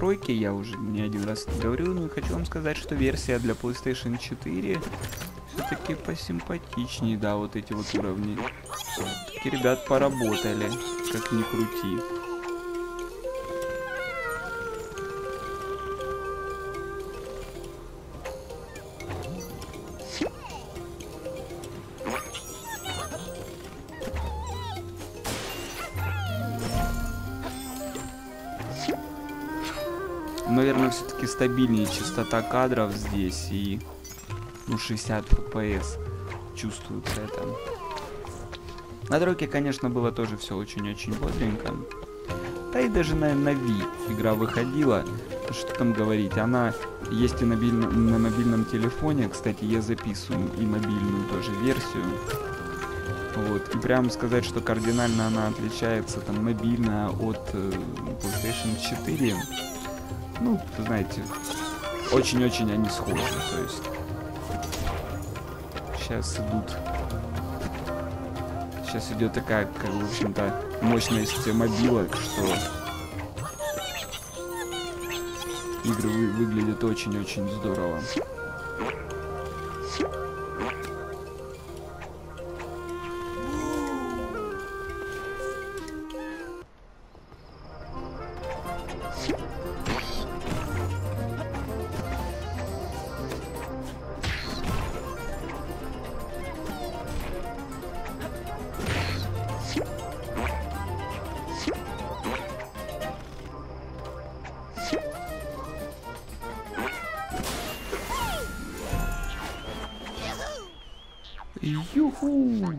настройки, я уже не один раз говорю, но хочу вам сказать, что версия для PlayStation 4 все-таки посимпатичнее, да, вот эти вот уровни. Все-таки ребят поработали, как ни крути. Наверное, все-таки стабильнее частота кадров здесь, и ну, 60 FPS чувствуется это. На тройке, конечно, было тоже все очень-очень бодренько. Да и даже на Wii игра выходила, что там говорить, она есть и на мобильном телефоне, кстати, я записываю и мобильную тоже версию. Вот, и прям сказать, что кардинально она отличается, там, мобильная от PlayStation 4. Ну, знаете, очень-очень они схожи, то есть сейчас идет такая, как, в общем-то, мощность мобилок, что игры выглядят очень-очень здорово. Юху!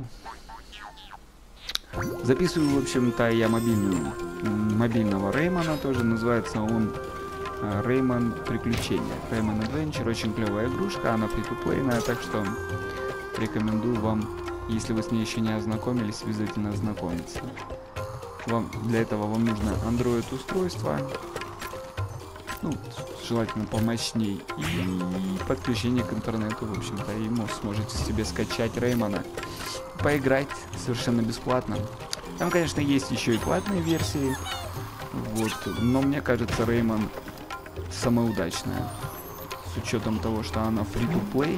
Записываю, в общем-то, я мобильного Реймана тоже. Называется он Рейман Приключения. Рейман Adventure. Очень клевая игрушка. Она фри-то-плейная, так что рекомендую вам, если вы с ней еще не ознакомились, обязательно ознакомиться. Для этого вам нужно Android устройство. Ну, желательно помощней. И подключение к интернету, в общем-то, и сможете себе скачать Реймана. Поиграть совершенно бесплатно. Там, конечно, есть еще и платные версии. Вот. Но мне кажется, Рейман самая удачная. С учетом того, что она free-to-play.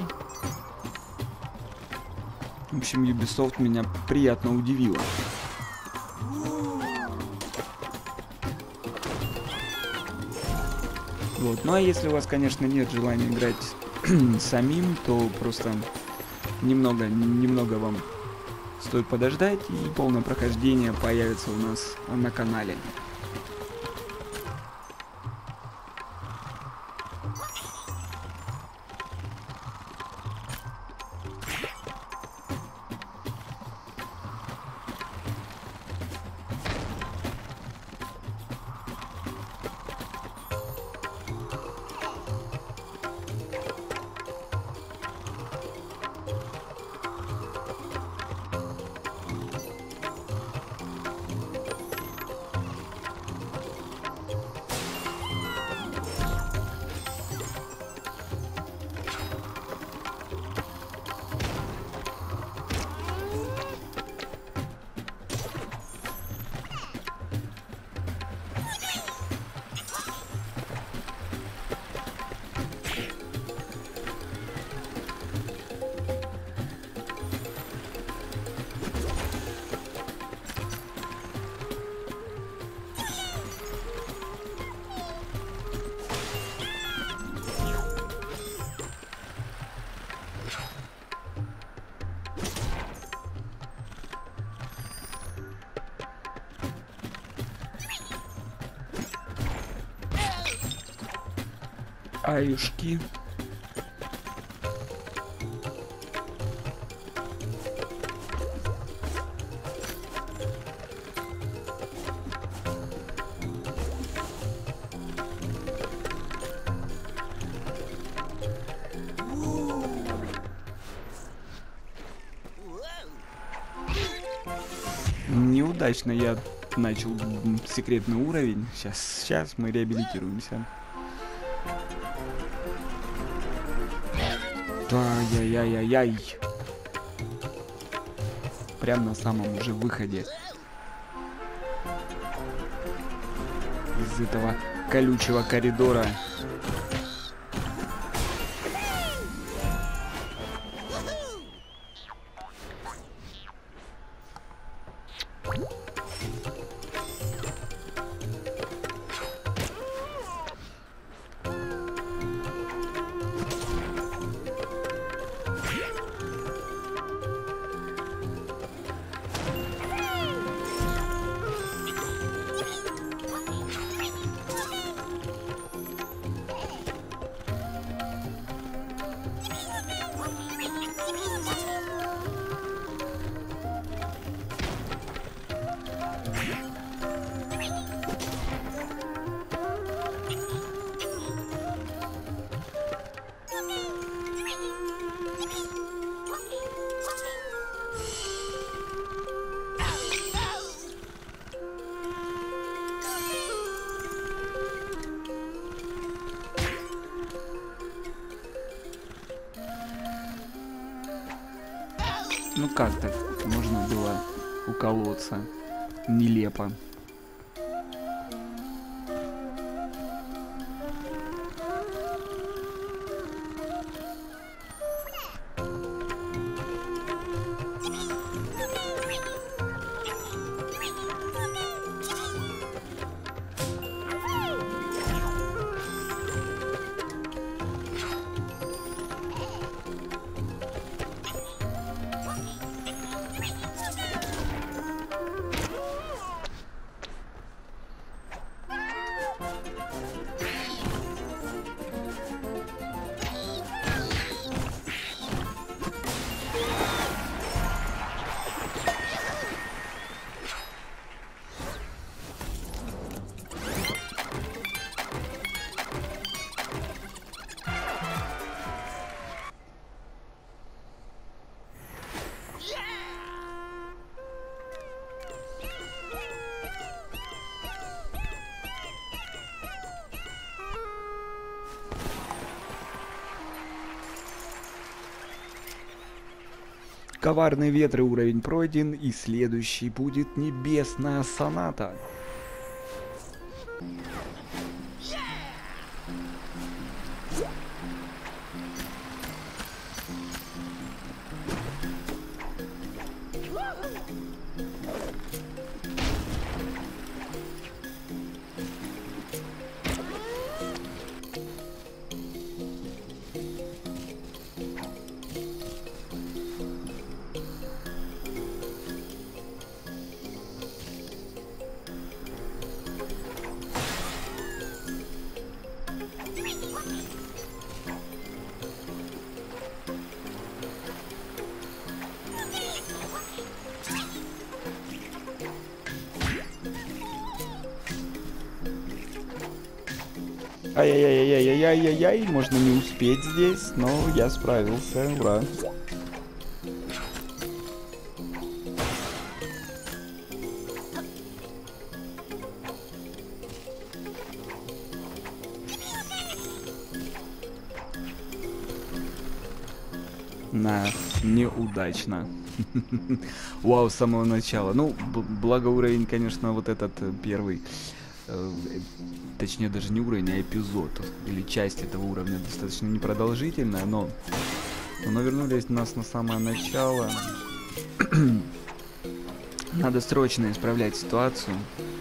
В общем, Ubisoft меня приятно удивила. Вот. Ну а если у вас, конечно, нет желания играть самим, то просто немного вам стоит подождать, и полное прохождение появится у нас на канале. Аюшки. Неудачно я начал секретный уровень. Сейчас мы реабилитируемся. Ай-яй-яй-яй-яй. Прям на самом уже выходе из этого колючего коридора. Ну как так можно было уколоться? Нелепо. Коварные ветры уровень пройден, и следующий будет Небесная соната. Ай-яй-яй-яй-яй-яй-яй, можно не успеть здесь, но я справился, ура. На, неудачно. Вау, с самого начала. Ну, благо уровень, конечно, вот этот первый. Точнее, даже не уровень, а эпизод или часть этого уровня достаточно непродолжительная, но вернулись нас на самое начало. Надо срочно исправлять ситуацию.